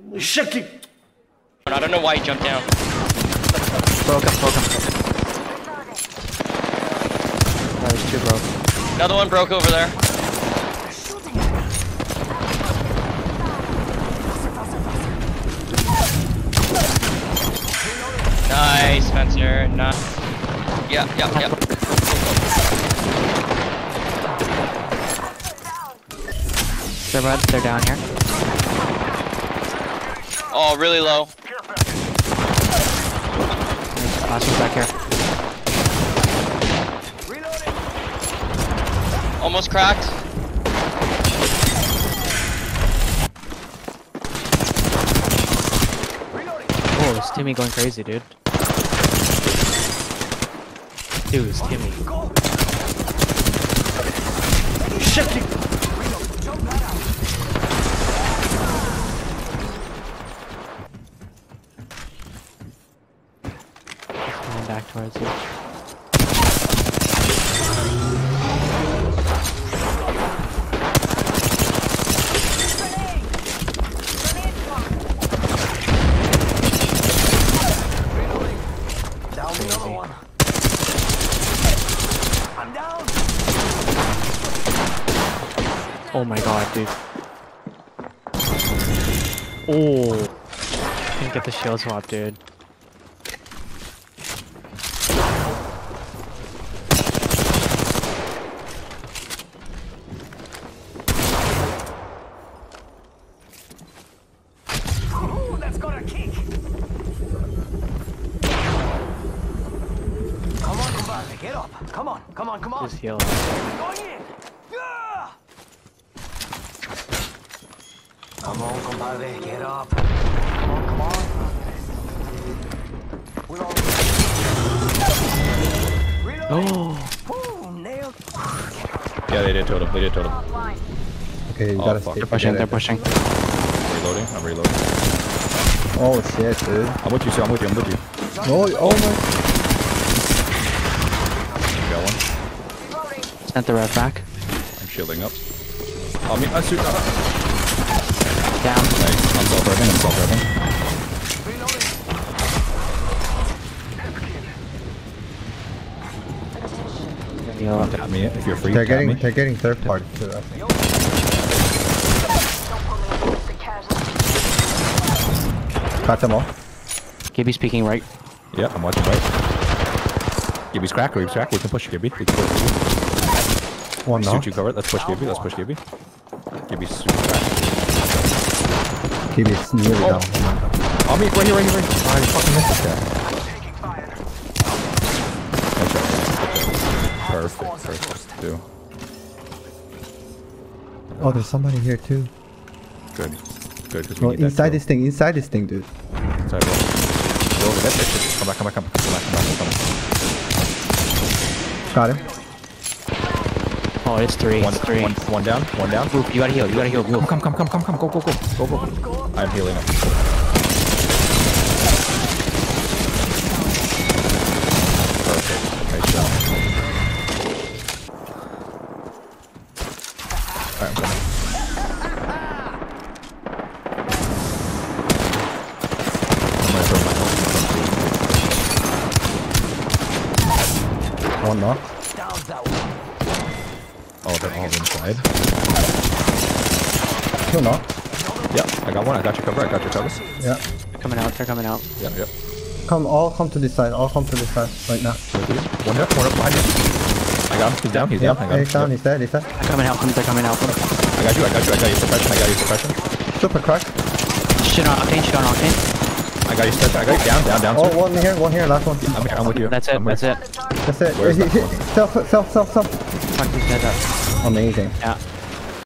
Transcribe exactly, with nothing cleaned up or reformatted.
Shaking. I don't know why he jumped down. Broke him, broke him. Oh, there's two broke. Another one broke over there. Nice, Spencer. Nice. Yeah, yeah, yeah. They're red, they're down here. Oh, really low. Last one's back here. Almost cracked. Oh, it's Timmy going crazy, dude. Dude, it's Timmy. Shaking. Coming back towards you. Oh my god, dude. Oh. Can't get the shield swap, dude. Ooh, that's got a kick. Come on, compadre, get up. Come on, come on, come on. Just heal. Going in. Yeah. Come on, compadre, get up. Come on, come on. We're all... Oh. Ooh, nailed. Yeah, they did totem. They did totem. Okay, you Oh, gotta fuck. stay They're pushing, they're together. pushing. Reloading. I'm reloading. Oh shit, dude. I'm with you, so I'm with you. I'm with you. Oh, oh my. Got one. Sent the rev back. I'm shielding up. Oh, me. I shoot. Uh, Down. nice. I'm self-revving. I'm self-revving. Heal up. Tap me if you're free. They're tap getting, me. they're getting third party too, I think. Got them all. Gibby speaking right. Yeah, I'm watching right. Gibby's cracked. Gibby's cracked. We can push Gibby. We can push Gibby. One Suit knock. you covered. Let's push Gibby. Let's push Gibby. Gibby's super cracked. Keep it nearly Oh. down. Oh, me. Right here, right here, right here. I fucking missed this guy. Nice shot. Good shot. Perfect. Perfect. Do. Oh, there's somebody here too. Good. Good, because we No, need that inside kill. this thing, inside this thing, dude. Inside roll. Roll the dead bitch. Come back, come back, come back, come back, come back, come back. Got him. Oh, it's three. One, It's three. one, one down, one down. Move, you gotta heal, you gotta heal. Move. Come, come, come, come, come, go, go, go, go, go. I'm healing up. Perfect. Nice shot. Alright, I'm coming. I'm gonna throw my health. One knock. Down that one. Oh, they're all inside. Two knock. Yeah, I got one. I got your cover. I got your cover. Yeah. They're coming out, they're coming out. Yeah, yeah. Come, all come to this side. All come to this side right now. One up, one up behind you. I got him. He's down. He's Yeah, down. I got him. he's down. Yep. He's dead. He's dead. They're coming out, they're coming out. I got you. I got you. I got your suppression. I got your suppression. Super crack. Shit on Octane, shit on Octane. I got your suppression. I got you down, down, down. Oh, sir. one here, one here, last one. I'm here. I'm with you. That's it, I'm with that's you. it. That's it. Where's Hit- that hit- Self, self, self, self. Fuck these guys up. Amazing. Yeah.